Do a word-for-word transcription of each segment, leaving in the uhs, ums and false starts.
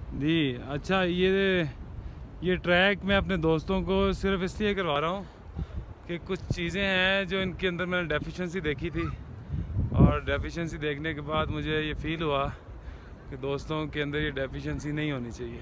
जी अच्छा, ये ये ट्रैक मैं अपने दोस्तों को सिर्फ इसलिए करवा रहा हूँ कि कुछ चीज़ें हैं जो इनके अंदर मैंने डेफिशिएंसी देखी थी, और डेफिशिएंसी देखने के बाद मुझे ये फील हुआ कि दोस्तों के अंदर ये डेफिशिएंसी नहीं होनी चाहिए।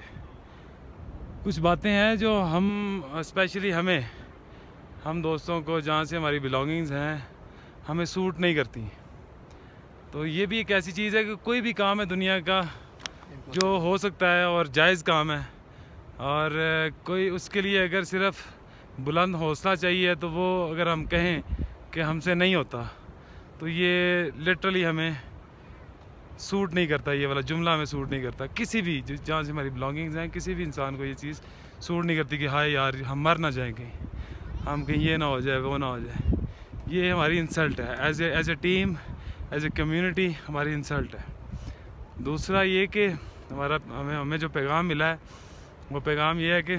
कुछ बातें हैं जो हम स्पेशली हमें हम दोस्तों को, जहाँ से हमारी बिलोंगिंग्स हैं, हमें सूट नहीं करती। तो ये भी एक ऐसी चीज़ है कि कोई भी काम है दुनिया का जो हो सकता है और जायज़ काम है, और कोई उसके लिए अगर सिर्फ बुलंद हौसला चाहिए तो वो अगर हम कहें कि हमसे नहीं होता तो ये लिटरली हमें सूट नहीं करता। ये वाला जुमला हमें सूट नहीं करता। किसी भी जहाँ से हमारी बिलोंगिंग्स हैं, किसी भी इंसान को ये चीज़ सूट नहीं करती कि हाय यार हम मर ना जाएं, कहीं हम कहीं ये ना हो जाए वो ना हो जाए। ये हमारी इंसल्ट है as a as a team, as a community, हमारी इंसल्ट है। दूसरा ये कि हमारा हमें हमें जो पैगाम मिला है वो पैगाम ये है कि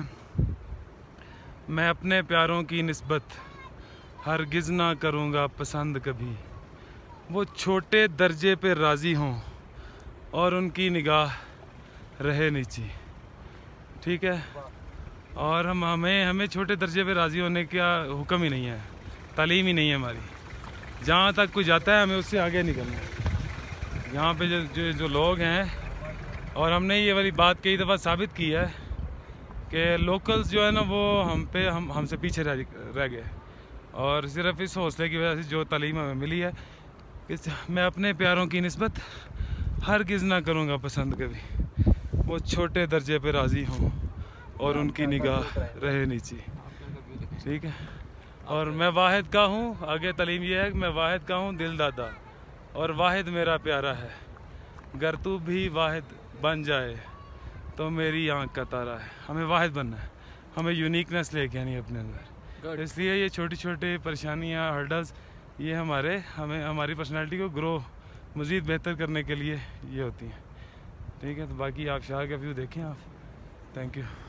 मैं अपने प्यारों की निस्बत हरगिज़ ना करूँगा पसंद कभी, वो छोटे दर्जे पे राज़ी हों और उनकी निगाह रहे नीची। ठीक है, और हम हमें हमें छोटे दर्जे पे राज़ी होने का हुक्म ही नहीं है, तालीम ही नहीं है हमारी। जहाँ तक कोई जाता है हमें उससे आगे निकलना है। यहाँ पे जो जो, जो लोग हैं, और हमने ये वाली बात कई दफ़ा साबित की है कि लोकल्स जो है ना वो हम पे हम हमसे पीछे रह रह गए, और सिर्फ इस हौसले की वजह से जो तालीम हमें मिली है कि मैं अपने प्यारों की निस्बत हरगिज़ ना करूँगा पसंद कभी, वो छोटे दर्जे पे राज़ी हों और उनकी निगाह रहे नीची। ठीक है, और मैं वाहिद का हूँ, आगे तालीम ये है कि मैं वाहिद का हूँ दिल दादा, और वाहिद मेरा प्यारा है, गर तू भी वाहिद बन जाए तो मेरी आँख का तारा है। हमें वाहिद बनना है, हमें यूनिकनेस लेके आनी है अपने अंदर। इसलिए ये छोटी छोटी परेशानियाँ, हर्डल्स, ये हमारे हमें हमारी पर्सनालिटी को ग्रो मज़ीद बेहतर करने के लिए ये होती हैं। ठीक है, तो बाकी आप शहर का व्यू देखें आप। Thank you.